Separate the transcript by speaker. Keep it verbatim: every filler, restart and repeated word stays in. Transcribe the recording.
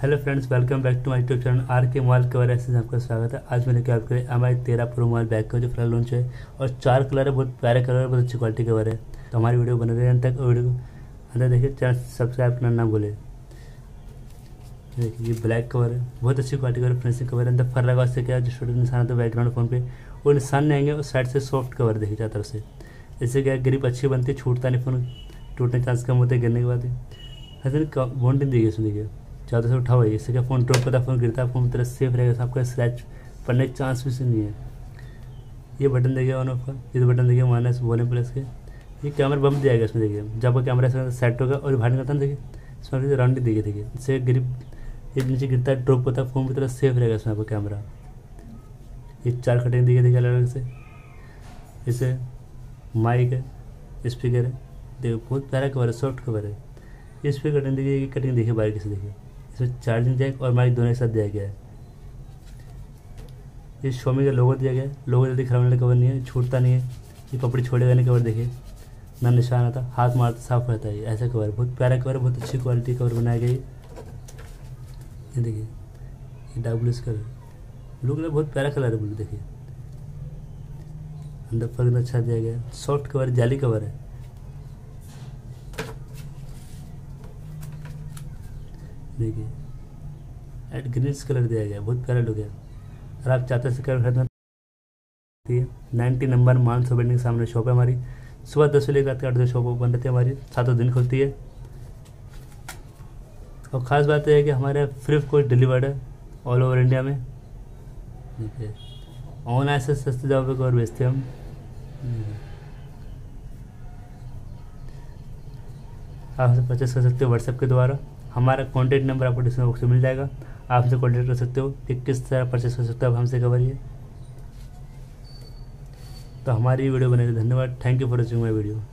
Speaker 1: Hello friends, welcome back to my YouTube channel R K mobile cover ऐसे में आपका स्वागत है। आज मैंने क्या आपके एम आई तेरह प्रो मोबाइल बैक का जो फिलहाल लॉन्च है और चार कलर है, बहुत प्यारे कलर है, बहुत अच्छी क्वालिटी कवर है। तो हमारी वीडियो बने रहे अंत तक और वीडियो को अंदर देखिए, चैनल सब्सक्राइब करना ना भूले। देखिए ये ब्लैक कवर है, बहुत अच्छी क्वालिटी कवर, फिनिशिंग कवर है। अंदर फर लगा, उससे क्या जो छोटे निशान आता है बैकग्राउंड फोन पे वो निशान नहीं आएंगे और साइड से सॉफ्ट कवर देखिए चार तरफ से। इससे क्या ग्रिप अच्छी बनती है, छूटता नहीं, फोन टूटने के चांस कम होते हैं गिरने के बाद। हसन बॉन्डिंग दी गई इसमें देखिए, ज़्यादा से उठा हुआ है। इससे क्या फ़ोन ड्रॉप करता है, फ़ोन गिरता है, फ़ोन तरह सेफ रहेगा, आपका स्क्रैच पड़ने के चांस भी से नहीं है। ये बटन देखिए ऑन ऑफ का, ये बटन देखिए माइनस वॉल्यूम प्लस के। ये कैमरा बम्प दिया गया इसमें देखिए, जब कैमरा से सेट होगा और बाहर निकलता है देखिए इसमें राउंड देखिए देखिए इससे ग्रिप ये नीचे गिरता है, ड्रॉप होता है, फ़ोन की तरह सेफ रहेगा इसमें आपका कैमरा। ये चार कटिंग देखिए देखिए अलग अलग से। इसे माइक है, स्पीकर है, देखो बहुत प्यारा कवर है, सॉफ्ट कवर है। इस पर कटिंग देखिए, ये कटिंग देखिए बारीकी से देखिए, इसमें चार्जिंग जैक और माइक दोनों एक साथ दिया गया है। ये शॉमी का लोगो दिया गया है, लोगो जल्दी खराब वाला कवर नहीं है, छूटता नहीं है, ये पपड़ी छोड़ेगा नहीं कवर देखिए, ना निशान आता, हाथ मारता साफ रहता है। ऐसा कवर बहुत प्यारा कवर है, बहुत अच्छी क्वालिटी कवर बनाया गया है। ये देखिए ये dark blue colour, blue colour बहुत प्यारा कलर है ब्लू देखिए। अंदर फर्क अच्छा दिया गया है, सॉफ्ट कवर जाली कवर है। देखिए एड ग्रीन कलर दिया गया है, बहुत प्यारा लुक है। अगर आप चाहते हैं कलर खरीदना नाइन्टी नंबर मानसो बिल्डिंग के सामने शॉप है हमारी। सुबह दस बजे लेकर आठ बजे शॉप ओपन रहती है हमारी, सातों दिन खुलती है। और ख़ास बात यह है कि हमारे फ्री ऑफ कॉस्ट डिलीवर्ड है ऑल ओवर इंडिया में। देखिए ऑनलाइन से सस्ते दामों पर और बेचते हैं हम। आप हमसे परचेस कर सकते हो व्हाट्सएप के द्वारा, हमारा कॉन्टैक्ट नंबर आपको डिस्क्रिप्शन बॉक्स में मिल जाएगा, आप हमसे कॉन्टैक्ट कर सकते हो कि किस तरह परचेस कर सकते हो आप हमसे कवरिए। तो हमारी वीडियो बने, धन्यवाद। Thank you for watching my video.